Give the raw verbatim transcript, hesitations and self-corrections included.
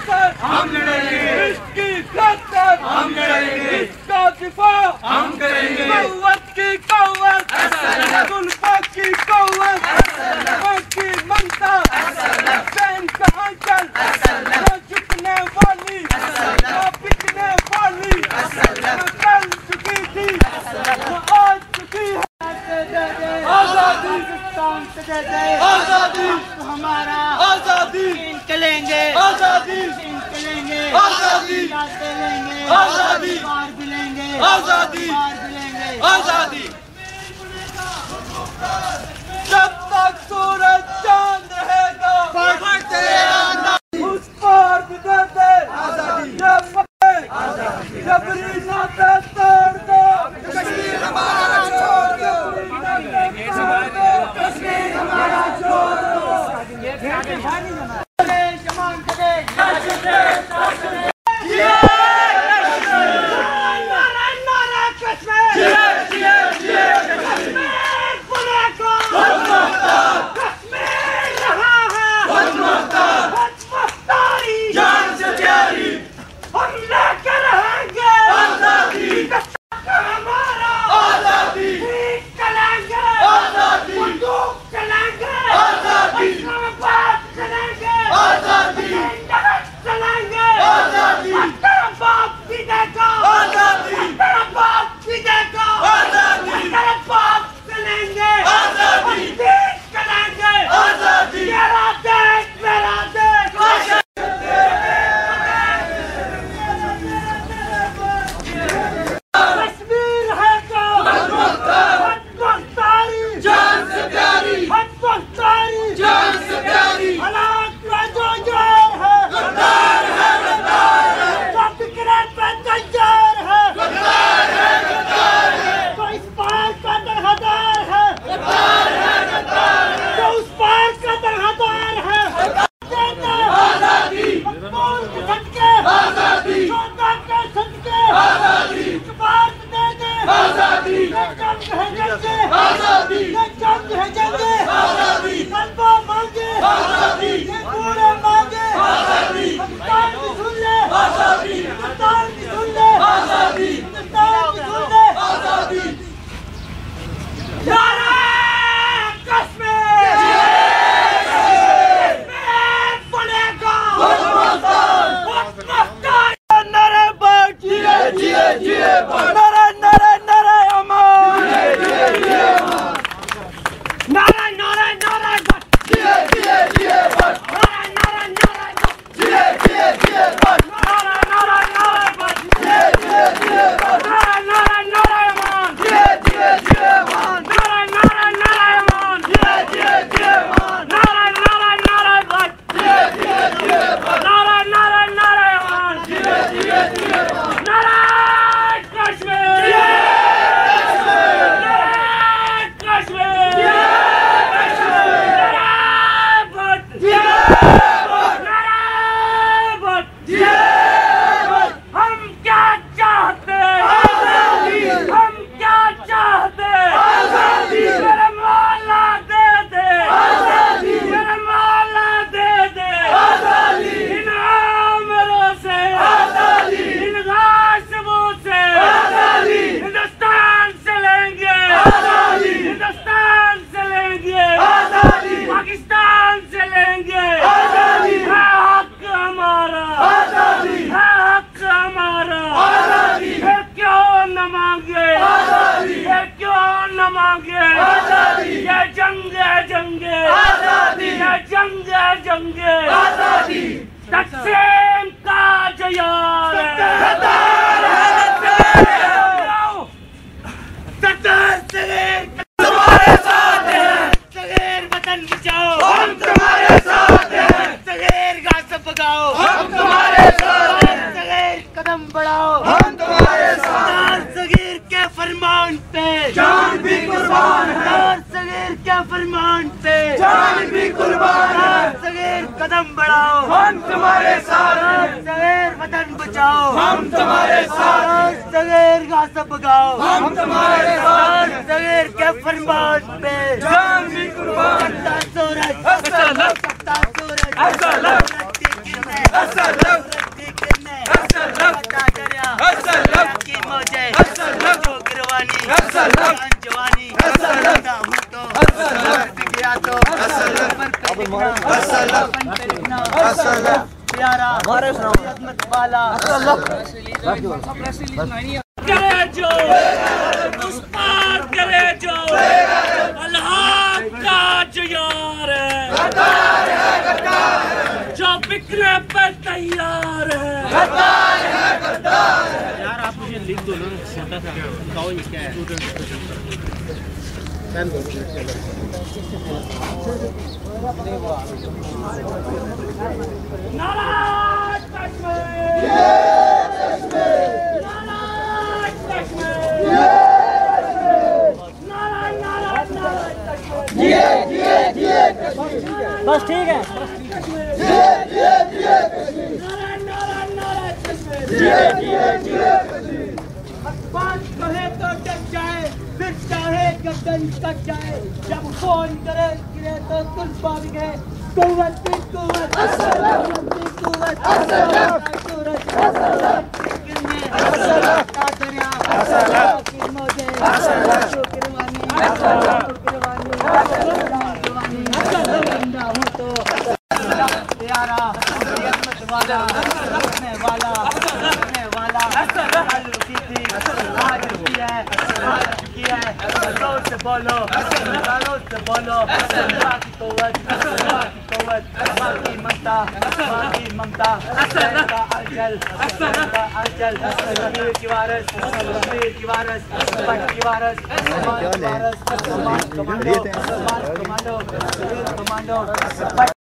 खातर हम लड़ेंगे, इसकी खातर हम लड़ेंगे, इसका दिफा हम करेंगे। कौवत की कौवत, गुलफत की कौवत, की ममता, चैन का आंचल, न झुकने वाली, न बिकने वाली, न चल चुकी थी, न आज चुकी है। आजादी आजादी हमारा, आजादी निकलेंगे, आजादी निकलेंगे, आजादी लेंगे, आजादी मार भी लेंगे, आजादी मार भी लेंगे, आजादी। जब तक सूरज चांद रहेगा बढ़ते रहना, उस पार भी देते आजादी, जब आजादी जबरी नाते तोड़ दो, कश्मीर हमारा छोड़ दो, कश्मीर हमारा छोड़ दो। जमान करे तकसीम का जयार तुम्हारे साथ हैं, सगीर वतन बचाओ हम तुम्हारे साथ हैं, सगीर गासब भगाओ हम तुम्हारे साथ हैं, सगीर कदम बढ़ाओ हम तुम्हारे साथ हैं, सगीर के फरमान पे जान भी कुर्बान है, सगीर के फरमान पे जान भी कुर्बान है, सगीर कदम बढ़ाओ हम तुम्हारे साथ हैं, सगीर वतन बचाओ हम तुम्हारे साथ हैं, सगीर गासब भगाओ हम तुम्हारे साथ हैं, सगीर के फरमान पे जान भी कुर्बान। सूरज सूरज की मौजे गिरवानी जवानी गया तो प्यारा वाला करे जो उस पार करे जो अल्लाह का जो यार है जो बिकने पे तैयार है। यार आप मुझे लिख दो ना छोटा सा बताओ ये क्या है। नाराज कश्मीर नाराज कश्मीर नाराज नाराज नाराज कश्मीर बस ठीक है। नाराज नाराज नाराज कश्मीर बात कहे तो डट जाए फिर चाहे गर्दन कट जाए जब फोन करे गिरे तो तुम पाग गए कुव्वत की कुव्वत असलम की कुव्वत असलम सूरज असलम किन्ने असलम का दरिया असलम की मौजे असलम शुक्रवानी असलम शुक्रवानी असलम जवानी असलम जिंदा हूं तो प्यारा रहमत वाला रखने वाला रखने वाला कल की थी आज की है आज की है जोर से बोलो जोर से बोलो अल्लाह की कुव्वत अल्लाह की कुव्वत मां की ममता मां की ममता का अजल का अजल मीर की वारिस मीर की वारिस पट की वारिस वारिस कमांडो कमांडो कमांडो